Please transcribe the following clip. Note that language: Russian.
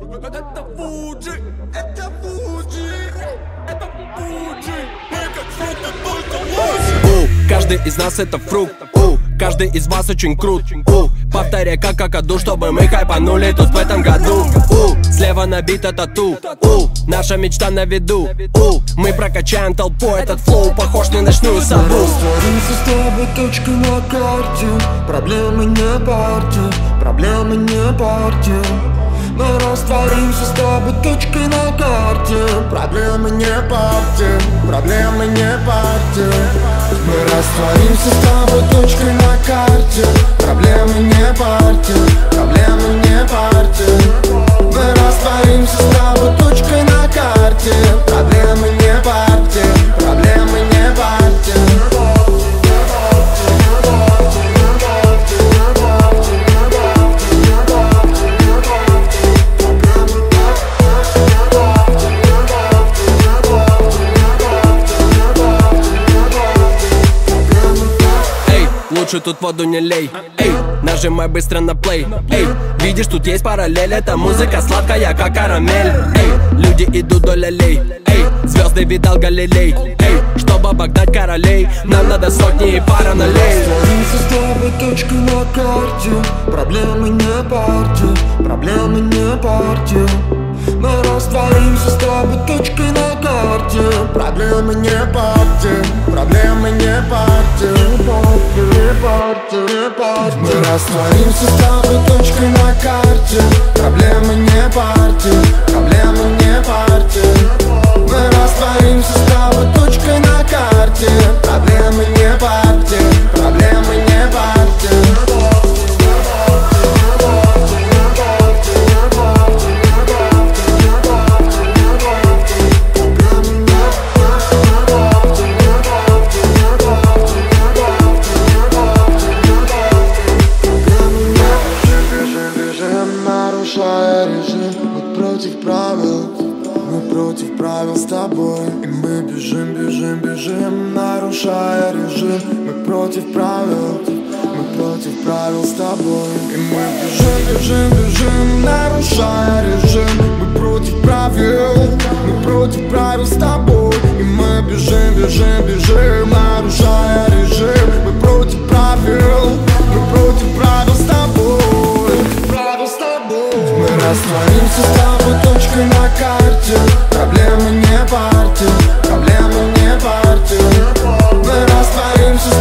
Это Фуджи, это Фуджи, это Фуджи. Мы как фрукты, только лучше. Каждый из нас это фрукт. Каждый из вас очень крут. Повторяй как какаду, чтобы мы хайпанули тут в этом году. Слева набита тату. Наша мечта на виду. Мы прокачаем толпу, этот флоу похож на ночную сову. Мы растворимся с тобой точкой на карте. Проблемы не партия, проблемы не партия. Мы растворимся с тобой точкой на карте. Проблемы не партия, проблемы не партия. Мы растворимся с тобой точкой на карте. Проблемы не партия, проблемы не партия. Мы растворимся с тобой точкой на карте. Проблемы не партия, проблемы не партия. Лучше тут воду не лей, эй, нажимай быстро на плей, эй. Видишь, тут есть параллель, эта музыка сладкая, как карамель, эй. Люди идут вдоль аллей, эй, звезды видал Галилей, эй. Чтобы обогнать королей, нам надо сотни и пара налей. Растворимся с тобой точкой на карте. Проблемы не партия, проблемы не партия. Мы растворимся с тобой точкой на карте. Проблемы не партия, проблемы не партия. Мы растворимся с тобой точкой на карте. Проблемы не партия, проблемы не партия. Мы растворимся с тобой точкой на карте. Проблемы не партия, проблемы не партия. Против правил с тобой. И мы бежим, бежим, бежим, нарушая режим. Мы против правил, мы против правил с тобой. И мы бежим, бежим, бежим, нарушая режим. Мы против правил, мы против правил с тобой. И мы бежим, бежим, бежим, нарушая режим. Мы против правил, мы против правил с тобой. Правил с тобой. Мы растворимся с тобой точкой на карте. Проблемы не партия, проблемы не партия. Мы растворимся с